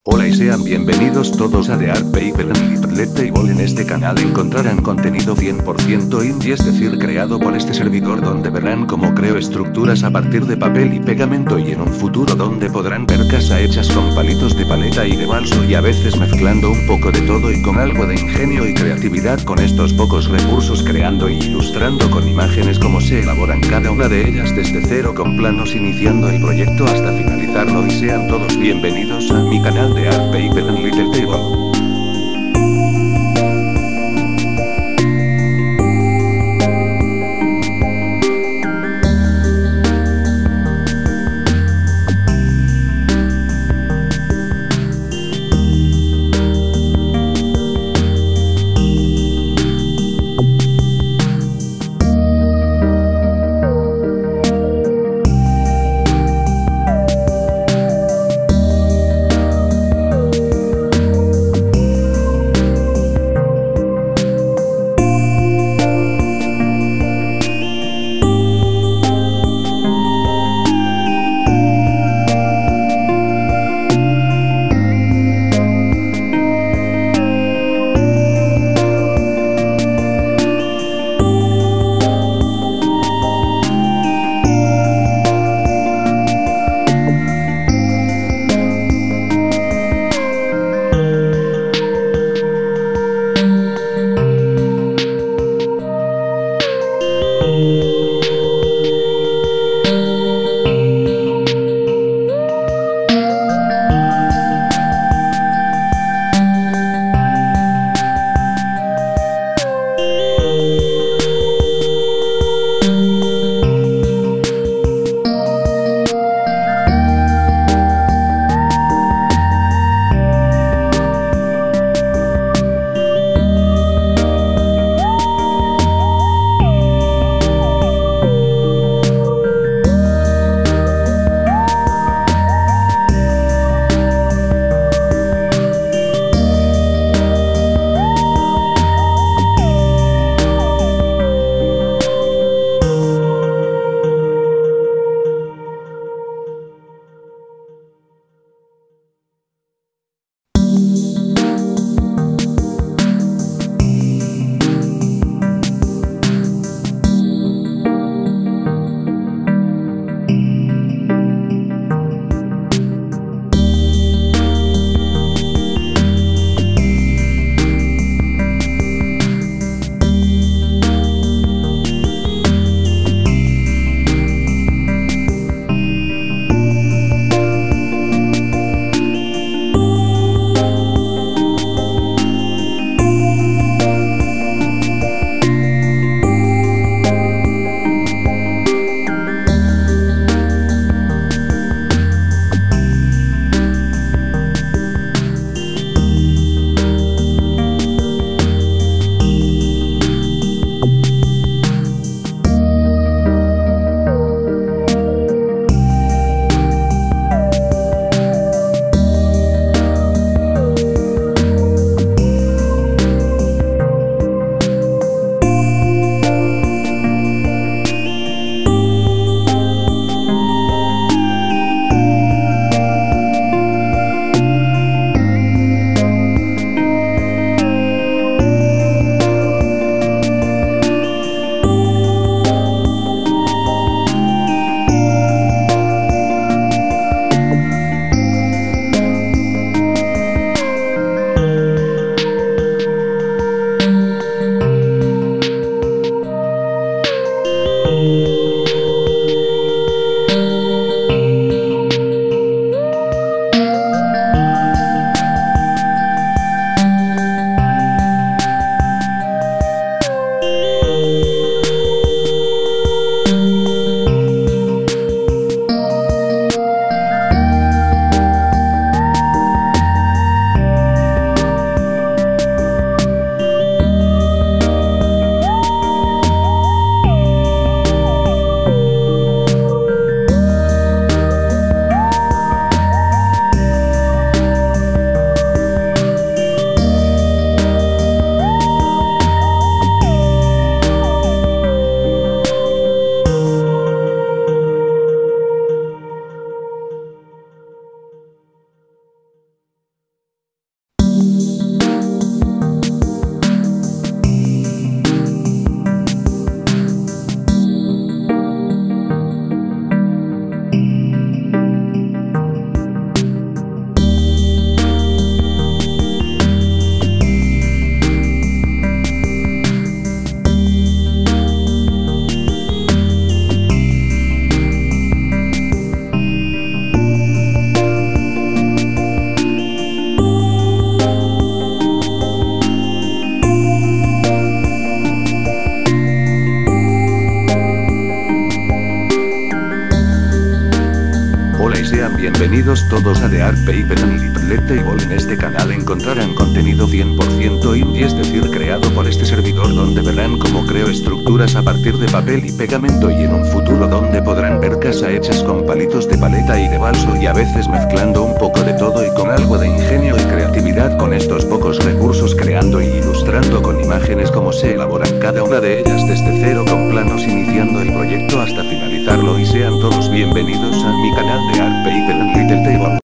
Hola y sean bienvenidos todos a The Art Paper and Leaflet Table. En este canal encontrarán contenido 100% indie, es decir, creado por este servidor, donde verán cómo creo estructuras a partir de papel y pegamento, y en un futuro donde podrán ver casa hechas con palitos de paleta y de balso, y a veces mezclando un poco de todo y con algo de ingenio y creatividad con estos pocos recursos, creando y ilustrando con imágenes cómo se elaboran cada una de ellas desde cero, con planos iniciando el proyecto hasta finalizarlo. Y sean todos bienvenidos a mi canal de Art Paper and Little Table. Bienvenidos todos a The Art Paper and Little Table. En este canal encontrarán contenido 100% indie, es decir, creado por este servidor, donde verán cómo creo estructuras a partir de papel y pegamento, y en un futuro donde podrán ver casa hechas con palitos de paleta y de balso, y a veces mezclando un poco de todo y con algo de ingenio y creatividad con estos pocos recursos, creando y ilustrando con imágenes cómo se elaboran cada una de ellas desde cero, con planos iniciando el proyecto hasta finalizarlo. Y sean todos bienvenidos a mi canal de Art Paper and Little Table.